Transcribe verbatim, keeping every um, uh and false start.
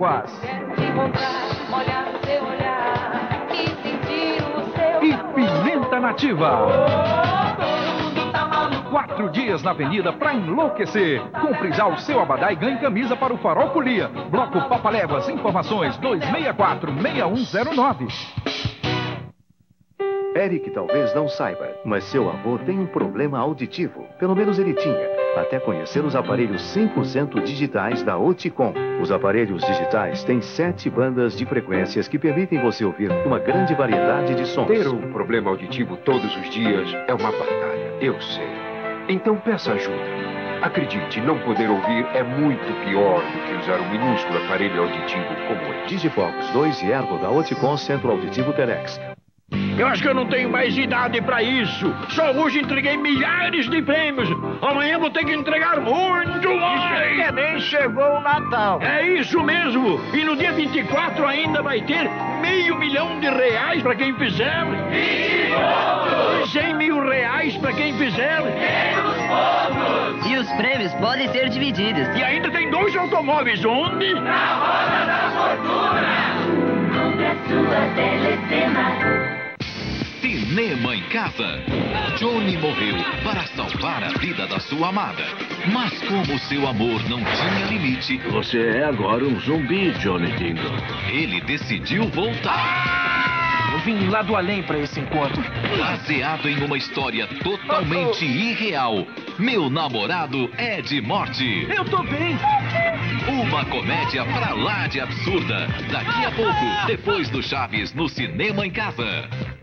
Papaléguas. E Pimenta Nativa. Quatro dias na avenida pra enlouquecer. Compre já o seu abadá e ganhe camisa para o Farol Folia. Bloco Papaléguas, informações dois seis quatro, seis um zero nove. Eric talvez não saiba, mas seu avô tem um problema auditivo. Pelo menos ele tinha, até conhecer os aparelhos cem por cento digitais da Oticom. Os aparelhos digitais têm sete bandas de frequências que permitem você ouvir uma grande variedade de sons. Ter um problema auditivo todos os dias é uma batalha, eu sei. Então peça ajuda. Acredite, não poder ouvir é muito pior do que usar um minúsculo aparelho auditivo como este. Digifox dois e Ergo da Oticom Centro Auditivo Terex. Eu acho que eu não tenho mais idade pra isso. Só hoje entreguei milhares de prêmios. Amanhã vou ter que entregar muito mais. Isso é nem chegou o Natal. É isso mesmo. E no dia vinte e quatro ainda vai ter meio milhão de reais pra quem fizer. vinte pontos. cem mil reais pra quem fizer. quinhentos pontos. E os prêmios podem ser divididos. E ainda tem dois automóveis. Onde? Na Roda da Fortuna. Compre a sua telecena. Cinema em Casa. Johnny morreu para salvar a vida da sua amada. Mas como seu amor não tinha limite... Você é agora um zumbi, Johnny Dingle. Ele decidiu voltar. Eu vim lá do além para esse encontro. Baseado em uma história totalmente irreal. Meu namorado é de morte. Eu tô bem. Uma comédia pra lá de absurda. Daqui a pouco, depois do Chaves no Cinema em Casa.